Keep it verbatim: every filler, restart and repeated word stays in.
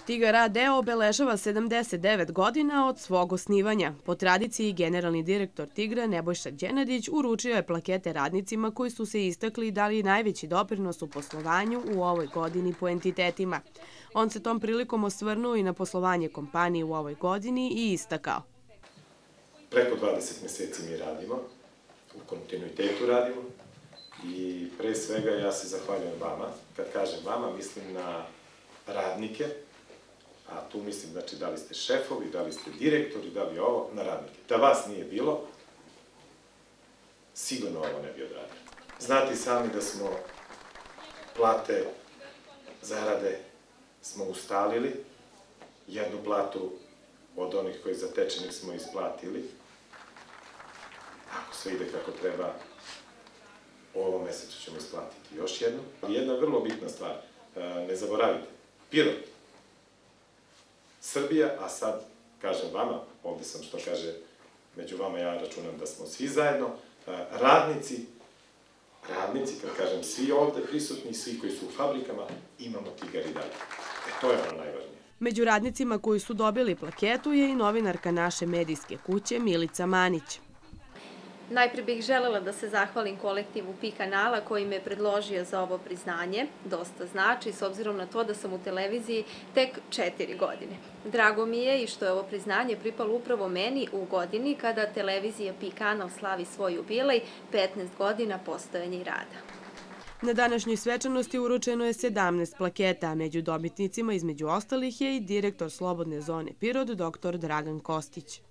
Tigar a d obeležava sedamdeset devet godina od svog osnivanja. Po tradiciji, generalni direktor Tigra Nebojša Đenadić uručio je plakete radnicima koji su se istakli i dali najveći doprinos u poslovanju u ovoj godini po entitetima. On se tom prilikom osvrnuo i na poslovanje kompanije u ovoj godini i istakao. Preko dvadeset meseci mi radimo, u kontinuitetu radimo i pre svega ja se zahvaljujem vama. Kad kažem vama, mislim na radnike, a tu mislim, znači, da li ste šefovi, da li ste direktori, da li ovo, na radnike. Da vas nije bilo, sigurno ovo ne bi odradio. Znate i sami da smo plate, zarade smo ustalili, jednu platu od onih koji zatečenih smo isplatili. Ako sve ide kako treba, u ovom mesecu ćemo isplatiti još jednu. Jedna vrlo bitna stvar, ne zaboravite, Pirot, Srbija, a sad kažem vama, ovde sam što kaže, među vama ja računam da smo svi zajedno, radnici, radnici, kad kažem svi ovde prisutni, svi koji su u fabrikama, imamo Tigar i dalje. E, to je ono najvažnije. Među radnicima koji su dobili plaketu je i novinarka naše medijske kuće Milica Manić. Najpre bih želela da se zahvalim kolektivu Pi kanala koji me predložio za ovo priznanje. Dosta znači, s obzirom na to da sam u televiziji tek četiri godine. Drago mi je i što je ovo priznanje pripalo upravo meni u godini kada televizija Pi kanal slavi svoj jubilej, petnaest godina postojanja i rada. Na današnjoj svečanosti uručeno je sedamnaest plaketa, a među dobitnicima između ostalih je i direktor Slobodne zone Pirot, doktor Dragan Kostić.